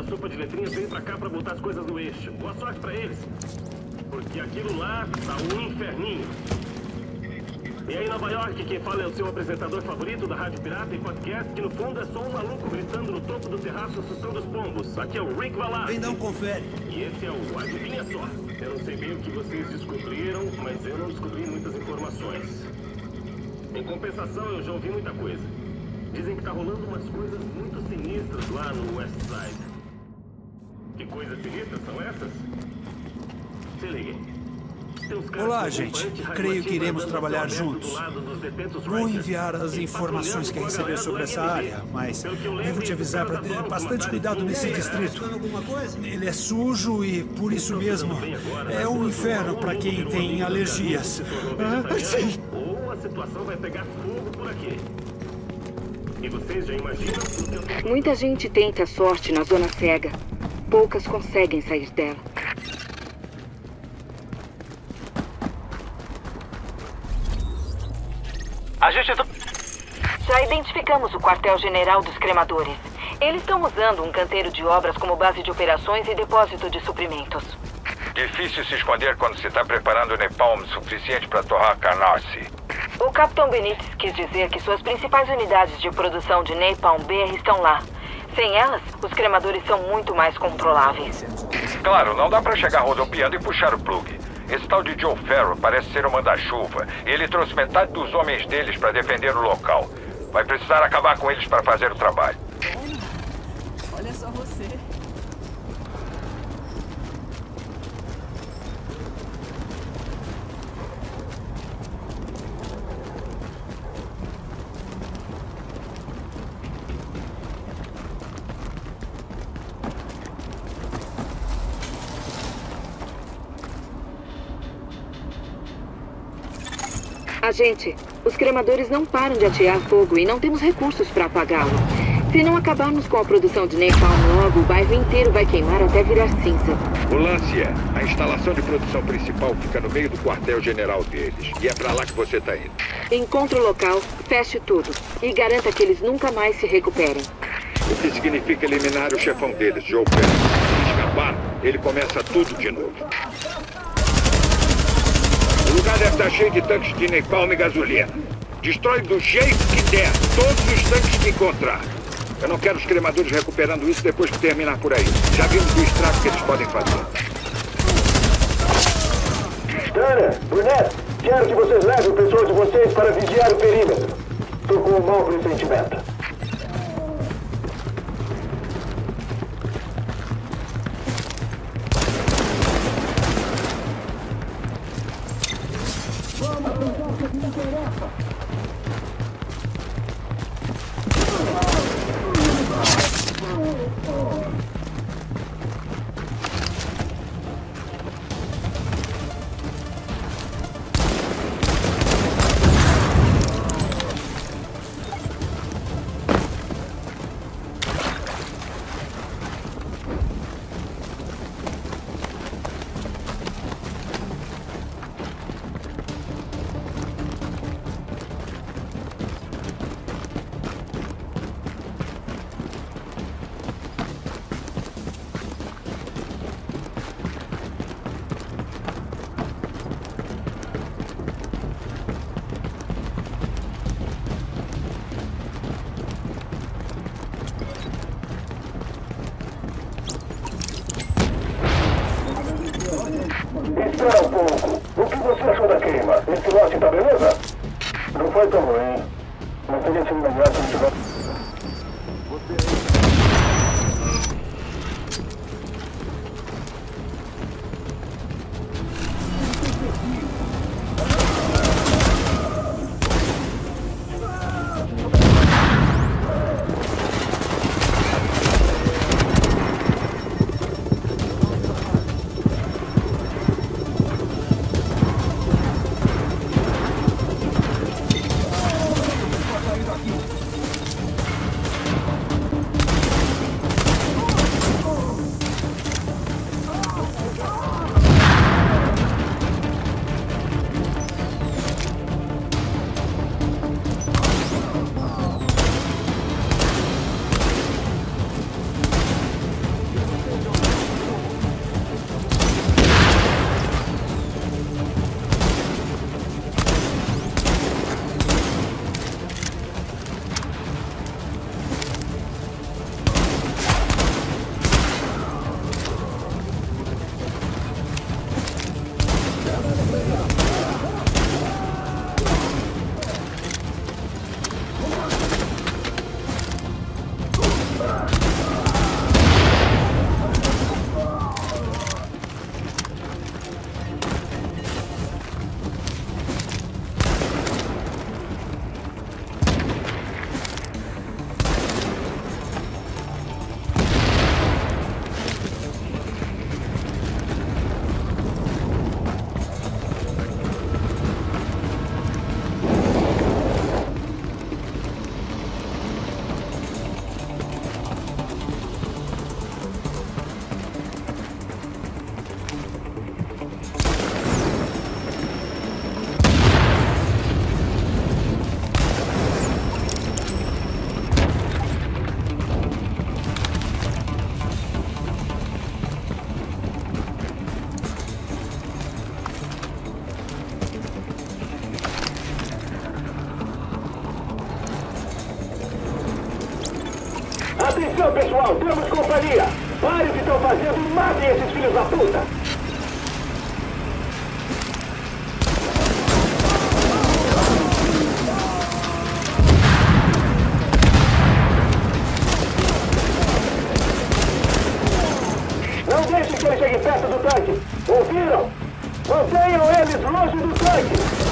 da sopa de letrinhas veio pra cá pra botar as coisas no eixo. Boa sorte pra eles. Porque aquilo lá tá um inferninho. E aí, Nova York, quem fala é o seu apresentador favorito da Rádio Pirata e Podcast, que no fundo é só um maluco gritando no topo do terraço, assustando os pombos. Aqui é o Rick Valard. Vem dar um confere. E esse é o Adivinha Só. Eu não sei bem o que vocês descobriram, mas eu não descobri muitas informações. Em compensação, eu já ouvi muita coisa. Dizem que tá rolando umas coisas muito sinistras lá no West Side. Que coisas sinistras são essas? Se liguem. Olá, gente. Creio que iremos trabalhar juntos. Vou enviar as informações que receber sobre essa área, mas devo te avisar para ter bastante cuidado nesse distrito. Ele é sujo e, por isso mesmo, é um inferno para quem tem alergias. Sim. Ou a situação vai pegar fogo por aqui. E vocês já imaginam o que eu tenho... Muita gente tenta a sorte na zona cega. Poucas conseguem sair dela. A gente... Já identificamos o quartel-general dos cremadores. Eles estão usando um canteiro de obras como base de operações e depósito de suprimentos. Difícil se esconder quando se está preparando napalm suficiente para torrar Canarsie. O Capitão Benítez quis dizer que suas principais unidades de produção de napalm BR estão lá. Sem elas, os cremadores são muito mais controláveis. Claro, não dá para chegar rodopiando e puxar o plug. Esse tal de Joe Ferro parece ser um manda-chuva. E ele trouxe metade dos homens deles para defender o local. Vai precisar acabar com eles para fazer o trabalho. Olha só você. Agente, os cremadores não param de atear fogo e não temos recursos para apagá-lo. Se não acabarmos com a produção de napalm logo, o bairro inteiro vai queimar até virar cinza. O lance é, a instalação de produção principal fica no meio do quartel-general deles. E é pra lá que você tá indo. Encontre o local, feche tudo e garanta que eles nunca mais se recuperem. O que significa eliminar o chefão deles, Joe Ferro. Se escapar, ele começa tudo de novo. O lugar deve estar cheio de tanques de napalm e gasolina. Destrói do jeito que der, todos os tanques que encontrar. Eu não quero os cremadores recuperando isso depois que terminar por aí. Já vimos o estrago que eles podem fazer. Tanner, Burnett, quero que vocês levem o pessoal de vocês para vigiar o perímetro. Tô com um mau pressentimento. Espera um pouco. O que você achou da queima? Esse lote tá beleza? Não foi tão ruim. Mas teria sido melhor se não tivesse... Atenção, pessoal, temos companhia! Pare o que estão fazendo e matem esses filhos da puta! Não deixem que eles cheguem perto do tanque! Ouviram? Mantenham eles longe do tanque!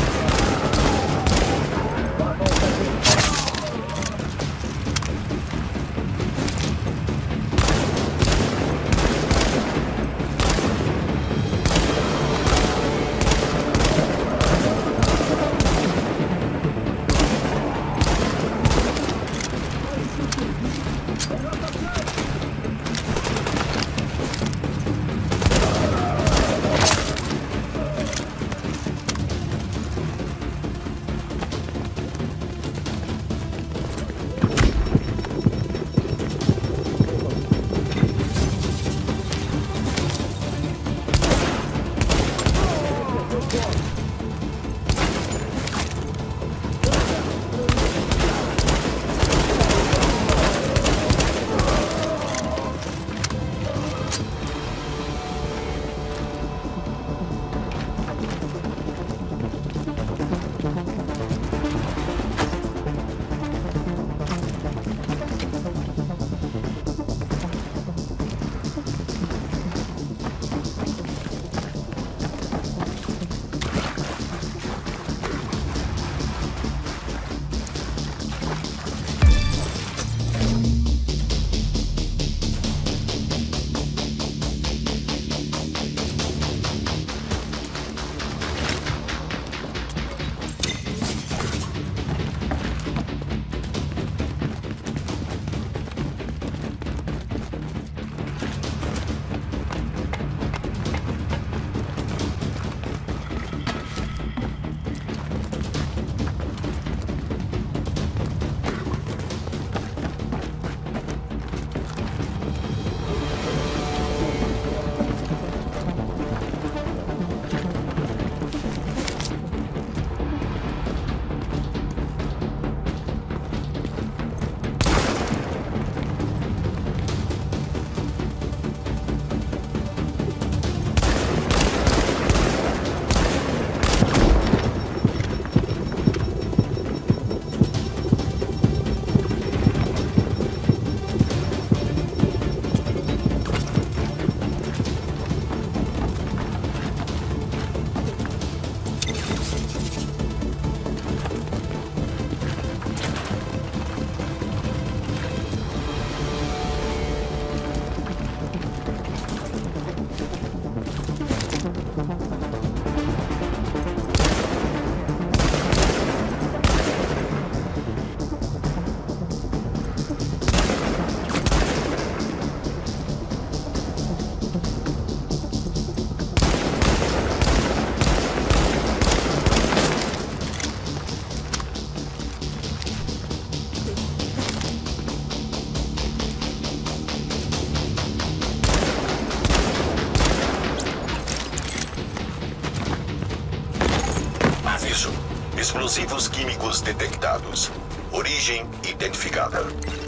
Explosivos químicos detectados. Origem identificada.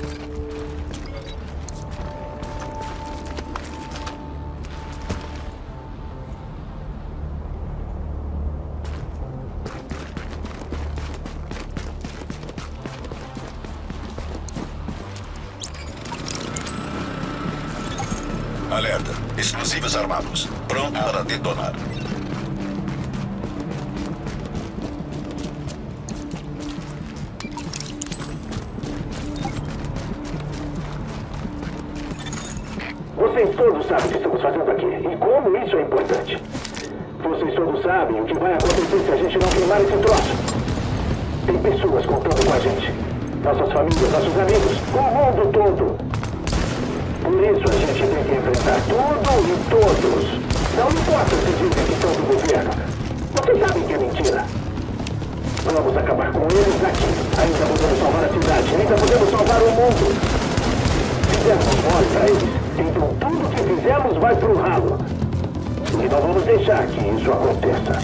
Alerta. Explosivos armados. Pronto para detonar. Vocês todos sabem o que estamos fazendo aqui e como isso é importante. Vocês todos sabem o que vai acontecer se a gente não queimar esse troço. Tem pessoas contando com a gente. Nossas famílias, nossos amigos, o mundo todo. Por isso a gente tem que enfrentar tudo e todos. Não importa se dizem que são do governo. Vocês sabem que é mentira. Vamos acabar com eles aqui. Ainda podemos salvar a cidade, ainda podemos salvar o mundo. Fizemos mole pra eles. Então tudo que fizemos vai pro ralo. E não vamos deixar que isso aconteça.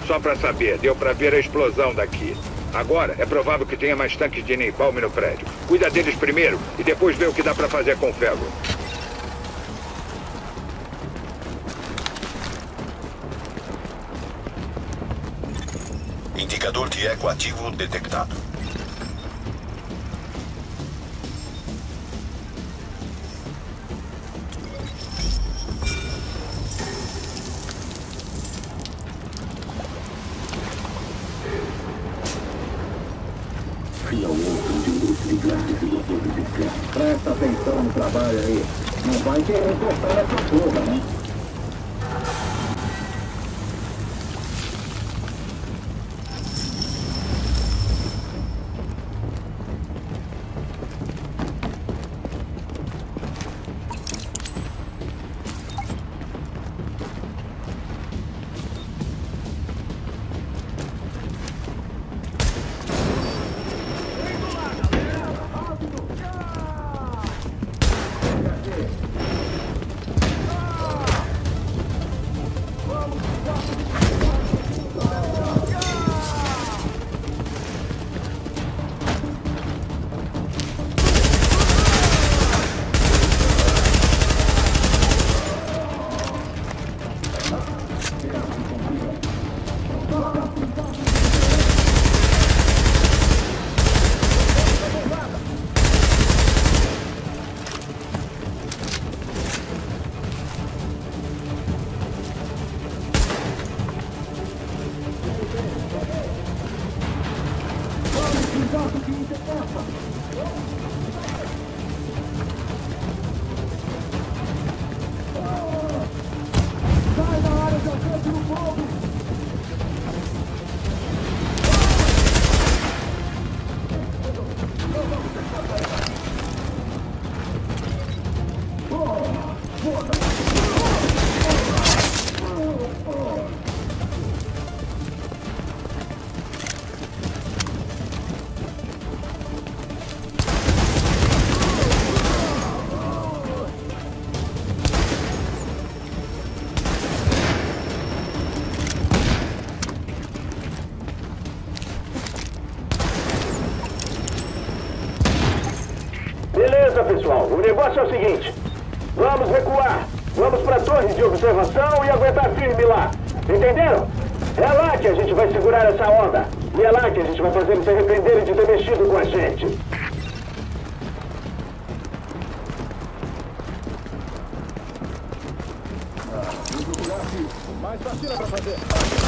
Só pra saber, deu pra ver a explosão daqui. Agora, é provável que tenha mais tanques de napalm no prédio. Cuida deles primeiro e depois vê o que dá pra fazer com o ferro. Indicador de eco ativo detectado. Presta atenção no trabalho aí. Não vai querer encostar nessa porra, né? Pessoal, o negócio é o seguinte. Vamos recuar. Vamos para a torre de observação e aguentar firme lá. Entenderam? É lá que a gente vai segurar essa onda. E é lá que a gente vai fazer eles se arrependerem de ter mexido com a gente. Mais vacina para fazer.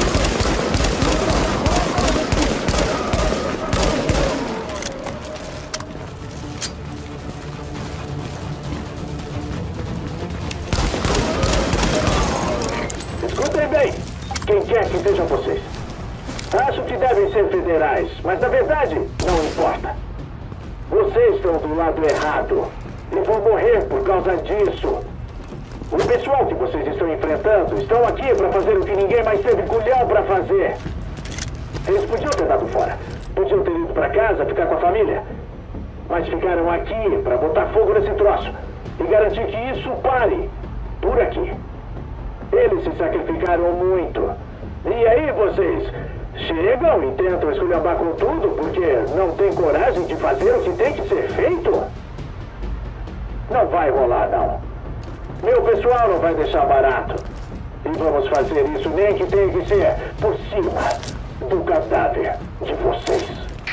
Quem quer que sejam vocês. Acho que devem ser federais, mas na verdade não importa. Vocês estão do lado errado e vão morrer por causa disso. O pessoal que vocês estão enfrentando estão aqui para fazer o que ninguém mais teve culhão para fazer. Eles podiam ter dado fora. Podiam ter ido para casa, ficar com a família. Mas ficaram aqui para botar fogo nesse troço e garantir que isso pare por aqui. Eles se sacrificaram muito. E aí vocês chegam e tentam esculhambar com tudo porque não tem coragem de fazer o que tem que ser feito? Não vai rolar, não. Meu pessoal não vai deixar barato. E vamos fazer isso nem que tenha que ser por cima do cadáver de vocês.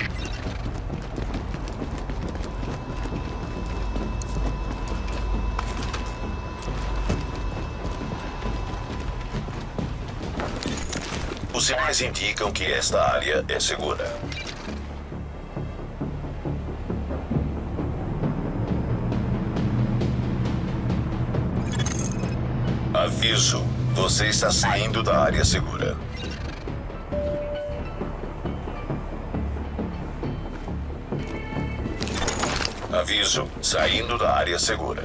Os sinais indicam que esta área é segura. Aviso, você está saindo da área segura. Aviso, saindo da área segura.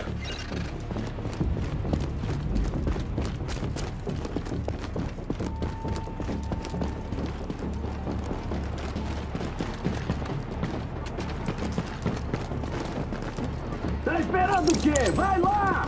Tá esperando o quê? Vai lá!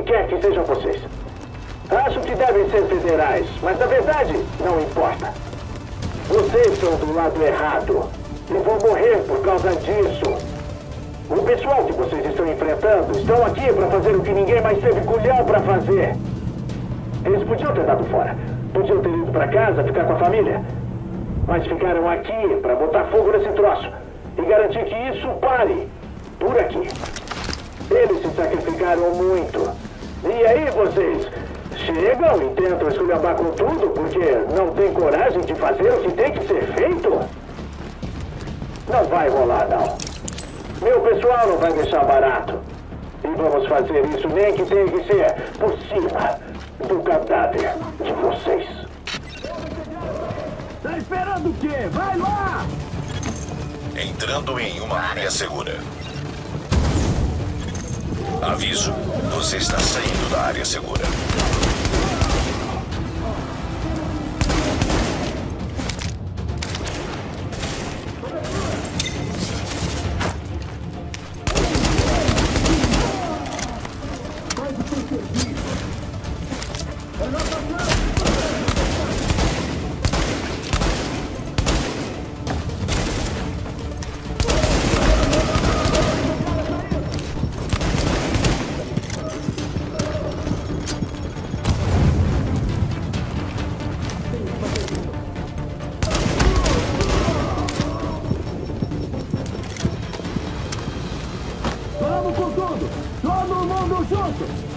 quer que sejam vocês. Acho que devem ser federais, mas na verdade, não importa. Vocês estão do lado errado e vão morrer por causa disso. O pessoal que vocês estão enfrentando estão aqui para fazer o que ninguém mais teve culhão para fazer. Eles podiam ter dado fora. Podiam ter ido para casa, ficar com a família. Mas ficaram aqui para botar fogo nesse troço e garantir que isso pare por aqui. Eles se sacrificaram muito. E aí vocês chegam e tentam esculhambar com tudo porque não tem coragem de fazer o que tem que ser feito? Não vai rolar, não. Meu pessoal não vai deixar barato. E vamos fazer isso nem que tenha que ser por cima do cadáver de vocês. Tá esperando o quê? Vai lá! Entrando em uma área segura. Aviso, você está saindo da área segura. Vamos com tudo! Todo mundo junto!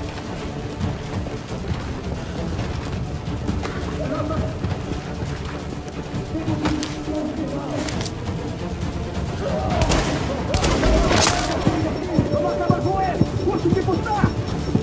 Vamos acabar com ele! Custe o que custar!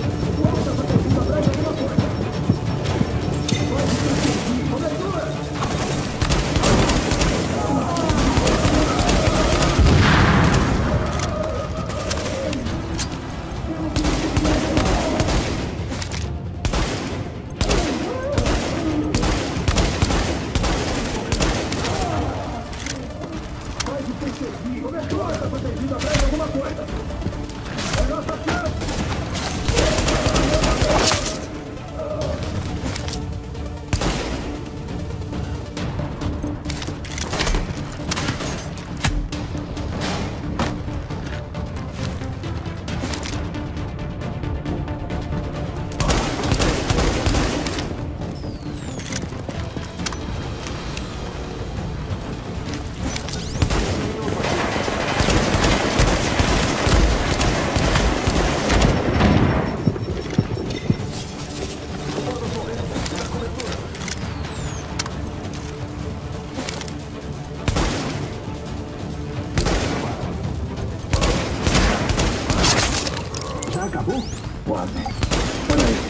Acabou? Quase. Olha aí,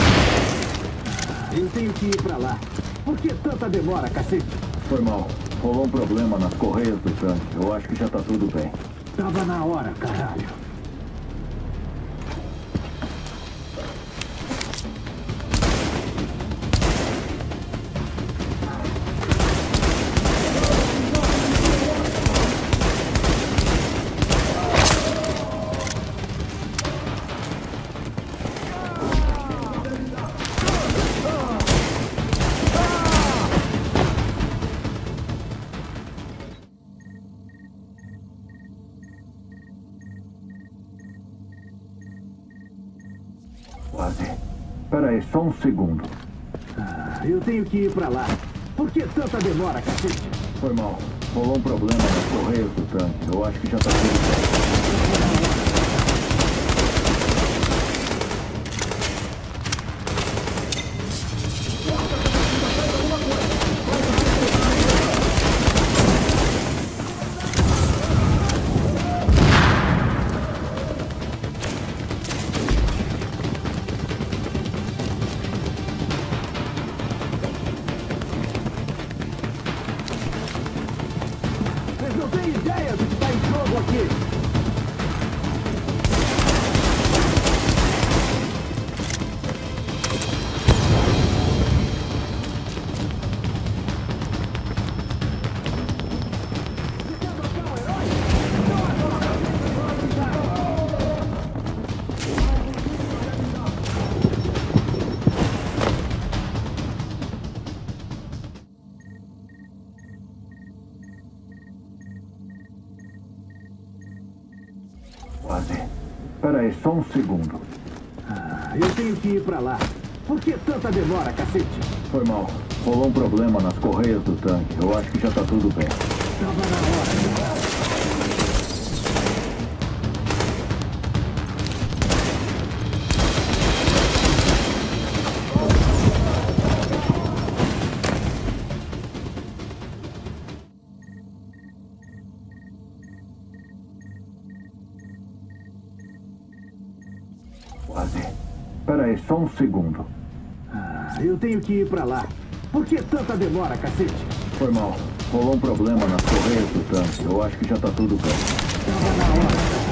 Eu tenho que ir pra lá. Por que tanta demora, cacete? Foi mal. Rolou um problema nas correias do tanque. Eu acho que já tá tudo bem. Tava na hora, caralho. Quase. Espera aí, só um segundo. Eu tenho que ir pra lá. Por que tanta demora, cacete? Foi mal. Rolou um problema nas correias do tanque. Eu acho que já tá tudo bem. Vocês não têm ideia do que tá em jogo aqui. Quase. Espera aí, só um segundo. Eu tenho que ir pra lá. Por que tanta demora, cacete? Foi mal. Rolou um problema nas correias do tanque. Eu acho que já tá tudo bem. Tava na hora. Quase. Espera aí, só um segundo. Eu tenho que ir pra lá. Por que tanta demora, cacete? Foi mal. Rolou um problema nas correias do tanque. Eu acho que já tá tudo bem. Tava na hora.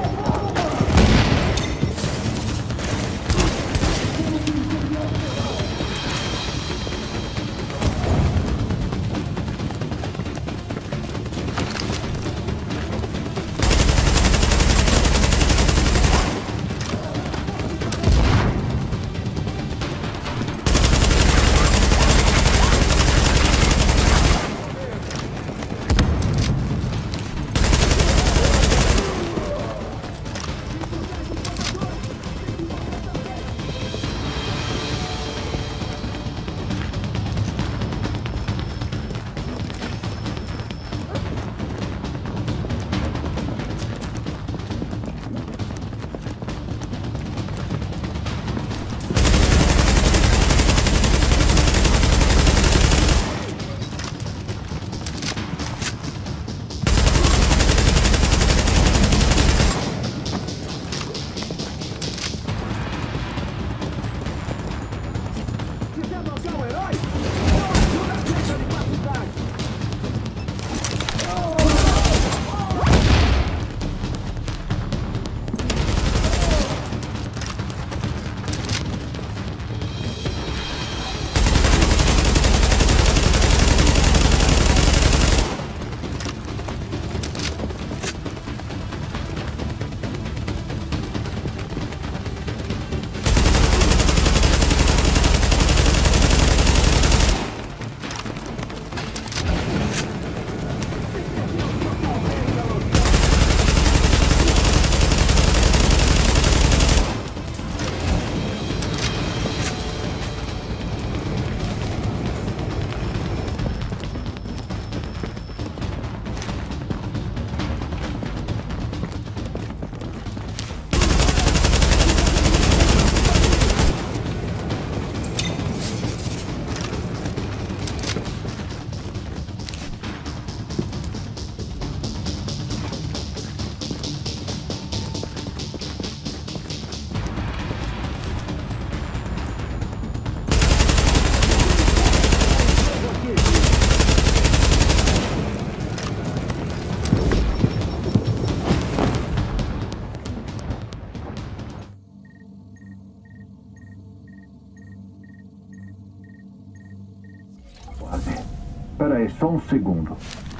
Espera aí, só um segundo.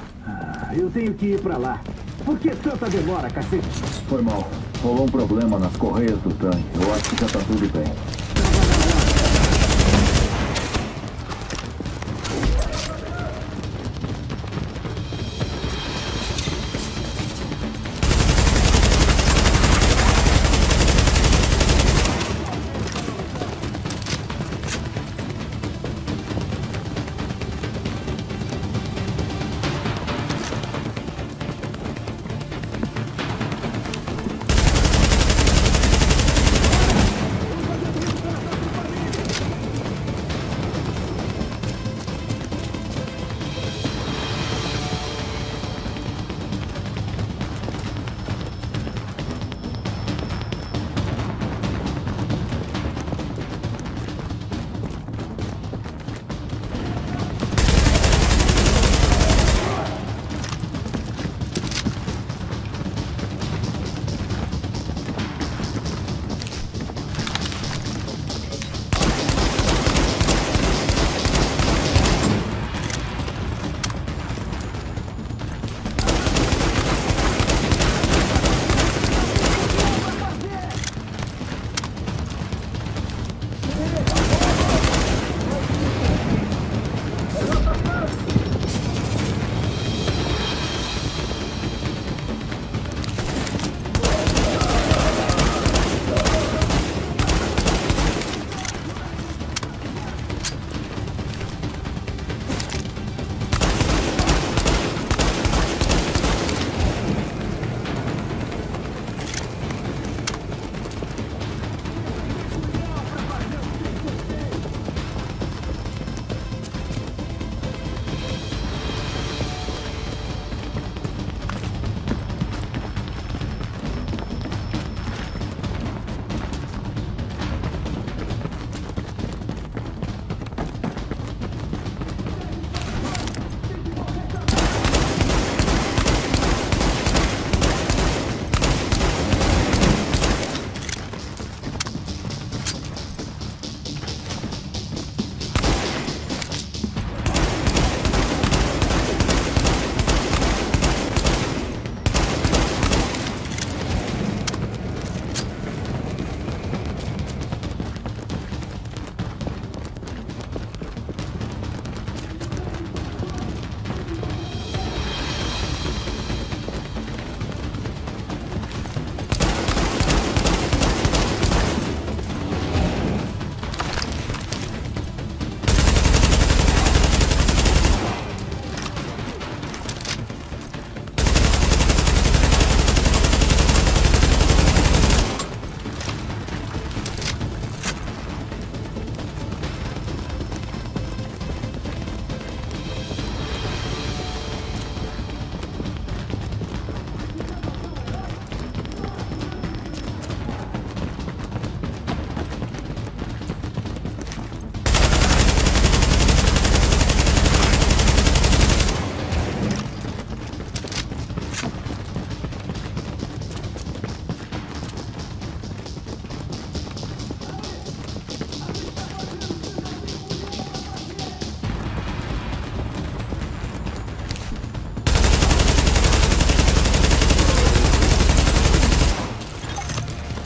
Eu tenho que ir pra lá. Por que tanta demora, cacete? Foi mal. Rolou um problema nas correias do tanque. Eu acho que já tá tudo bem.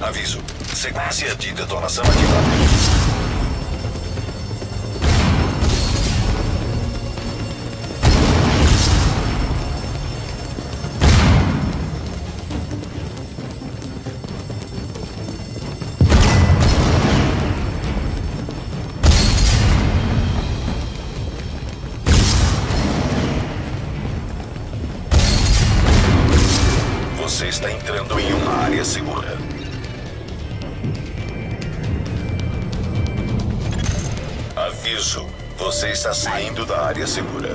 Aviso. Sequência de detonação ativada. Você está entrando em uma área segura. Aviso. Você está saindo da área segura.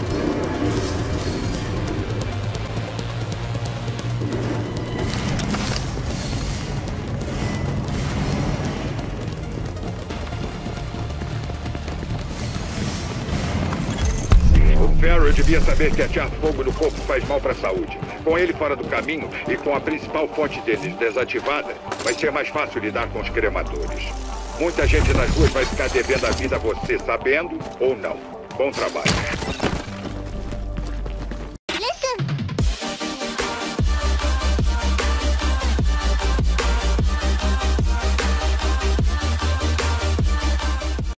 O Farrell devia saber que atear fogo no corpo faz mal para a saúde. Com ele fora do caminho e com a principal fonte deles desativada, vai ser mais fácil lidar com os cremadores. Muita gente nas ruas vai ficar devendo a vida a você, sabendo ou não. Bom trabalho.